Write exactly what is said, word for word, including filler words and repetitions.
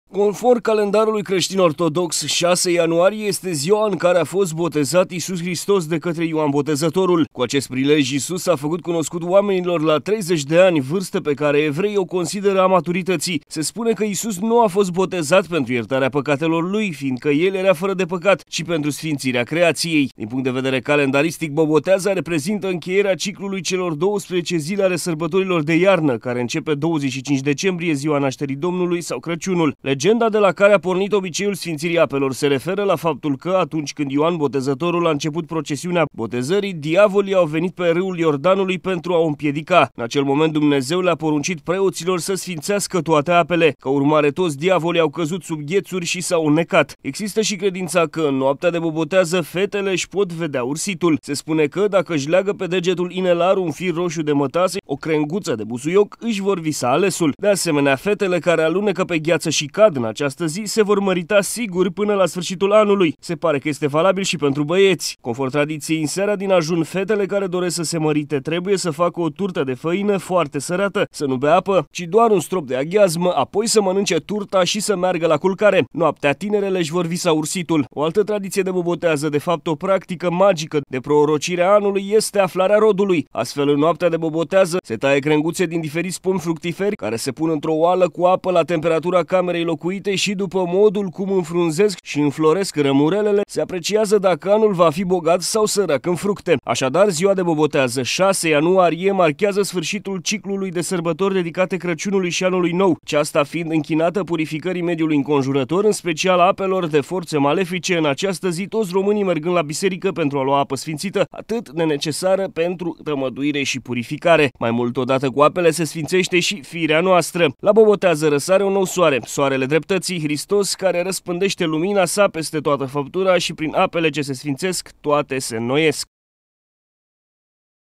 Conform calendarului creștin-ortodox, șase ianuarie este ziua în care a fost botezat Iisus Hristos de către Ioan Botezătorul. Cu acest prilej, Iisus a făcut cunoscut oamenilor la treizeci de ani, vârstă pe care evreii o consideră a maturității. Se spune că Iisus nu a fost botezat pentru iertarea păcatelor lui, fiindcă el era fără de păcat, ci pentru sfințirea creației. Din punct de vedere calendaristic, boboteza reprezintă încheierea ciclului celor douăsprezece zile ale sărbătorilor de iarnă, care începe douăzeci și cinci decembrie, ziua nașterii Domnului sau Crăciunul. Legenda de la care a pornit obiceiul sfințirii apelor se referă la faptul că, atunci când Ioan Botezătorul a început procesiunea botezării, diavolii au venit pe râul Iordanului pentru a o împiedica. În acel moment Dumnezeu le-a poruncit preoților să sfințească toate apele. Ca urmare, toți diavolii au căzut sub ghețuri și s-au înnecat. Există și credința că în noaptea de bobotează fetele își pot vedea ursitul. Se spune că dacă își leagă pe degetul inelar un fir roșu de mătase, o crenguță de busuioc, își vor visa alesul. De asemenea, fetele care alunecă pe gheață și cad în această zi se vor mărita sigur până la sfârșitul anului. Se pare că este valabil și pentru băieți. Conform tradiției, în seara din ajun, fetele care doresc să se mărite trebuie să facă o turtă de făină foarte sărată, să nu bea apă, ci doar un strop de aghiazmă, apoi să mănânce turta și să meargă la culcare. Noaptea tinerele își vor visa ursitul. O altă tradiție de bobotează, de fapt o practică magică de prorocire a anului, este aflarea rodului. Astfel, în noaptea de bobotează se taie crenguțe din diferiți pomi fructiferi care se pun într-o oală cu apă la temperatura camerei locuite și după modul cum înfrunzesc și înfloresc rămurelele, se apreciază dacă anul va fi bogat sau sărac în fructe. Așadar, ziua de bobotează, șase ianuarie, marchează sfârșitul ciclului de sărbători dedicate Crăciunului și Anului Nou, aceasta fiind închinată purificării mediului înconjurător, în special apelor de forțe malefice. În această zi, toți românii mergând la biserică pentru a lua apă sfințită, atât de necesară pentru tămăduire și purificare. Mai mult, odată cu apele, se sfințește și firea noastră. La bobotează răsare un nou soare, soarele dreptății, Hristos, care răspândește lumina sa peste toată făptura și prin apele ce se sfințesc, toate se înnoiesc.